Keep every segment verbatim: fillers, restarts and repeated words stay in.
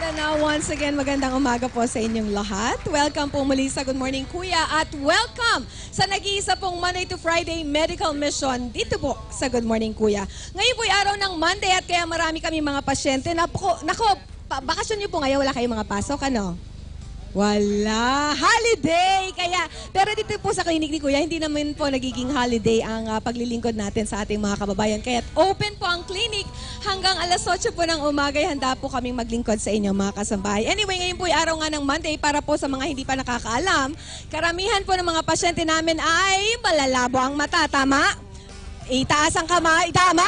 And now, once again, magandang umaga po sa inyong lahat. Welcome po muli sa Good Morning Kuya at welcome sa nag-iisa pong Monday to Friday Medical Mission dito po sa Good Morning Kuya. Ngayon po'y araw ng Monday at kaya marami kami mga pasyente. Nako, nako bakasyon niyo po ngayon, wala kayong mga pasok, ano? Wala. Holiday! Kaya, pero dito po sa klinik ni Kuya, hindi naman po nagiging holiday ang uh, paglilingkod natin sa ating mga kababayan. Kaya open po ang klinik hanggang alas otso po ng umaga. Handa po kaming maglingkod sa inyo mga kasambahay. Anyway, ngayon po ay araw nga ng Monday para po sa mga hindi pa nakakaalam. Karamihan po ng mga pasyente namin ay malalabo ang mata. Tama? Itaas ang kamay. Tama!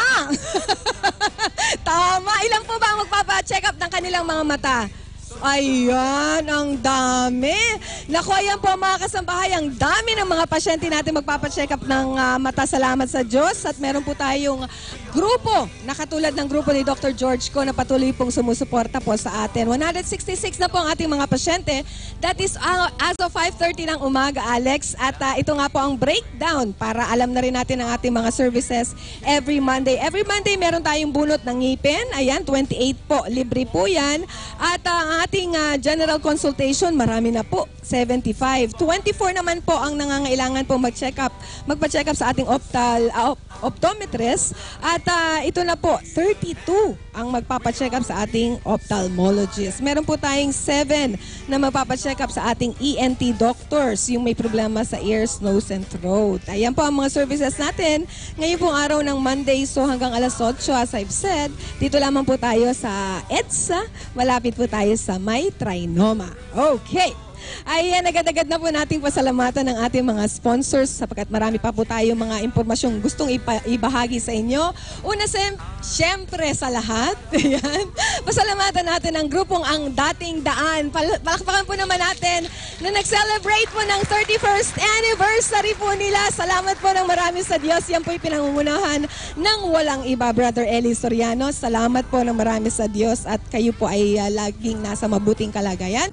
Tama! Ilan po ba ang magpapa-check up ng kanilang mga mata? Ayan, ang dami. Naku, ayan po mga kasambahay, ang dami ng mga pasyente natin magpapacheck up ng uh, mata. Salamat sa Diyos. At meron po tayong grupo na katulad ng grupo ni Doctor George ko na patuloy pong sumusuporta po sa atin. one hundred sixty-six na po ang ating mga pasyente. That is uh, as of five thirty ng umaga, Alex. At uh, ito nga po ang breakdown para alam na rin natin ang ating mga services every Monday. Every Monday meron tayong bunot ng ngipin. Ayan, twenty-eight po. Libre po yan. At uh, ang ating uh, general consultation, marami na po. seventy-five. twenty-four naman po ang nangangailangan po mag-check up. Magpa-check up sa ating optal, uh, op optometrist. At uh, ito na po, thirty-two ang magpapacheck up sa ating ophthalmologist. Meron po tayong seven na magpapacheck up sa ating E N T doctors, yung may problema sa ears, nose, and throat. Ayan po ang mga services natin. Ngayon pong araw ng Monday, so hanggang alas otso, as I've said, dito lamang po tayo sa EDSA. Malapit po tayo sa May Trinoma. Okay. Ayan, agad-agad na po nating pasalamatan ng ating mga sponsors sapagkat marami pa po tayo mga impormasyong gustong ibahagi sa inyo. Una, siyempre sa lahat, ayan, pasalamatan natin ang grupong Ang Dating Daan. Pal palakpakan po naman natin na nag-celebrate po ng thirty-first anniversary po nila. Salamat po ng marami sa Diyos. Yan po'y pinangungunahan ng walang iba, Brother Eli Soriano. Salamat po ng marami sa Diyos at kayo po ay uh, laging nasa mabuting kalagayan.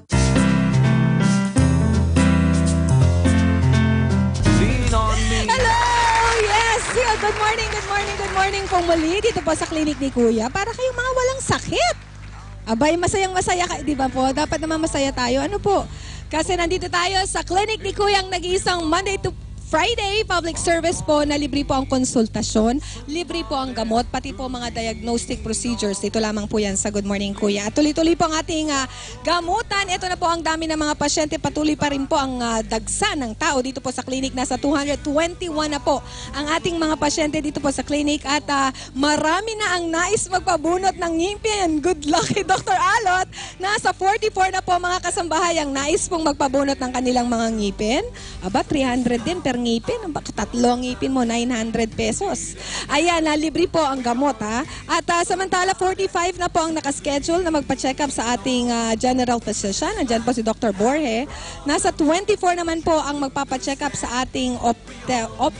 Hello! Yes! Good morning, good morning, good morning po muli dito po sa klinik ni Kuya para kayong mga walang sakit. Abay, masayang masaya ka, di ba po? Dapat naman masaya tayo. Ano po? Kasi nandito tayo sa klinik ni Kuya ang nag-iisang Monday to Friday, public service po na libre po ang konsultasyon, libre po ang gamot, pati po mga diagnostic procedures. Ito lamang po yan sa Good Morning Kuya. At tuloy-tuloy po ang ating uh, gamutan. Ito na po ang dami ng mga pasyente. Patuloy pa rin po ang uh, dagsa ng tao dito po sa clinic. Nasa two hundred twenty-one na po ang ating mga pasyente dito po sa clinic. At uh, marami na ang nais magpabunot ng ngipin. Good luck kay Doctor Alot. Nasa forty-four na po mga kasambahay ang nais pong magpabunot ng kanilang mga ngipin. Aba, three hundred din per ngipin. Tatlo ang ngipin mo, nine hundred pesos. Ayan, na libre po ang gamot, ha. At uh, samantala, forty-five na po ang nakaschedule na magpa-check up sa ating uh, general physician. Nandiyan po si Doctor Borge. Nasa twenty-four naman po ang magpapa-check up sa ating opte, op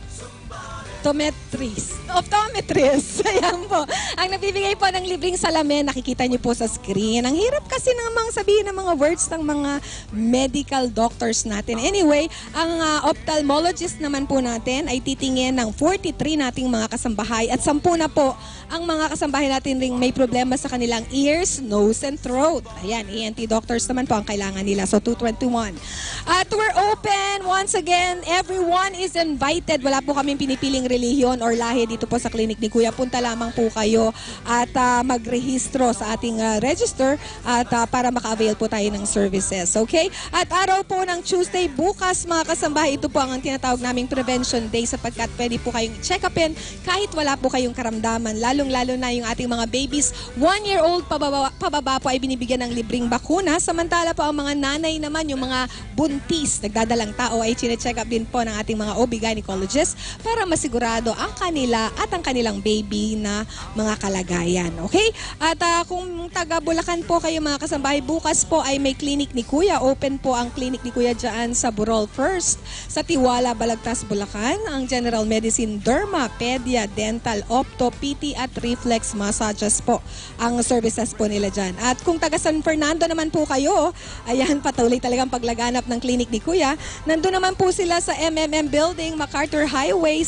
optometrist. Optometrist. Ayan po. Ang nabibigay po ng libreng salamin, nakikita niyo po sa screen. Ang hirap kasi namang sabihin ng mga words ng mga medical doctors natin. Anyway, ang uh, ophthalmologist naman po natin ay titingin ng forty-three nating mga kasambahay at sampu na po ang mga kasambahay natin ring may problema sa kanilang ears, nose, and throat. Ayan, E N T doctors naman po ang kailangan nila. So, two twenty-one. At we're open. Once again, everyone is invited. Wala po kaming pinipiling relihiyon or lahi dito po sa klinik ni Kuya. Punta lamang po kayo at uh, magrehistro sa ating uh, register at uh, para maka-avail po tayo ng services. Okay? At araw po ng Tuesday, bukas mga kasambahay, ito po ang tinatawag naming Prevention Day sapagkat pwede po kayong check upin kahit wala po kayong karamdaman. Lalong-lalo na yung ating mga babies, one year old pababa, pababa po ay binibigyan ng libreng bakuna. Samantala po ang mga nanay naman, yung mga buntis, nagdadalang tao ay chine-check up din po ng ating mga O B gynecologist para masigurado ang kanila at ang kanilang baby na mga kalagayan. Okay? At uh, kung taga Bulacan po kayo mga kasambahay, bukas po ay may clinic ni Kuya. Open po ang clinic ni Kuya dyan sa Burol First, sa Tiwala, Balagtas, Bulacan. Ang General Medicine, Derma, Pedia, Dental, Opto, P T at Reflex Massages po ang services po nila dyan. At kung taga San Fernando naman po kayo, ayan, patuloy talagang paglaganap ng clinic ni Kuya. Nandun naman po sila sa M M M Building, MacArthur Highway, Sindal,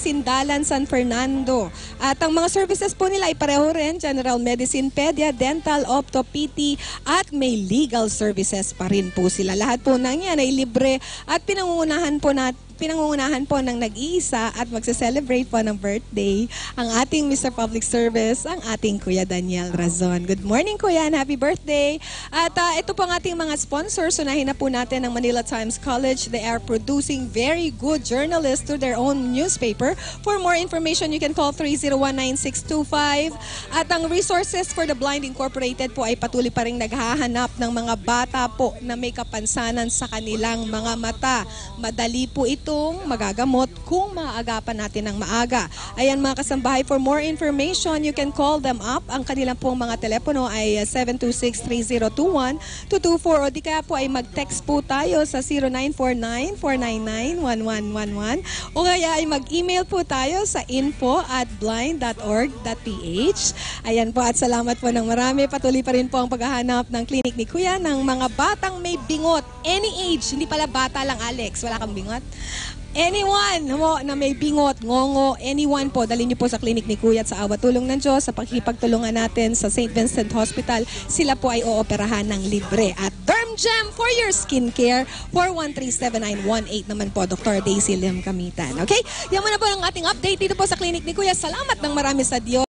Bangkalan, San Fernando. At ang mga services po nila ay pareho rin, general medicine, pedia, dental, opto, P T, at may legal services pa rin po sila. Lahat po ng yan ay libre at pinangungunahan po natin pinangungunahan po ng nag-iisa at magse-celebrate po ng birthday ang ating Mister Public Service, ang ating Kuya Daniel Razon. Good morning, Kuya, and happy birthday! At uh, ito po ang ating mga sponsors. Unahin na po natin ang Manila Times College. They are producing very good journalists to their own newspaper. For more information, you can call three zero one nine six two five. At ang Resources for the Blind Incorporated po ay patuloy pa rin naghahanap ng mga bata po na may kapansanan sa kanilang mga mata. Madali po ito itong magagamot kung maaagapan natin ng maaga. Ayan mga kasambahay, for more information, you can call them up. Ang kanilang pong mga telepono ay seven two six, three zero two one, two two four o di kaya po ay mag-text po tayo sa zero nine four nine, four nine nine, one one one one o kaya ay mag-email po tayo sa info at blind dot org dot p h. Ayan po at salamat po ng marami. Patuloy pa rin po ang paghahanap ng clinic ni Kuya ng mga batang may bingot. Any age, hindi pala bata lang Alex, wala kang bingot. Anyone mo na may bingot, ngongo, anyone po, dalhin niyo po sa clinic ni Kuya at sa awa tulong ng Diyos, sa pagkipagtulungan natin sa Saint Vincent Hospital, sila po ay ooperahan ng libre. At Dermgem for your skincare, four one three, seven nine one eight naman po, Doctor Daisy Lim Kamitan. Okay? Yan muna po ang ating update dito po sa clinic ni Kuya. Salamat ng marami sa Diyos.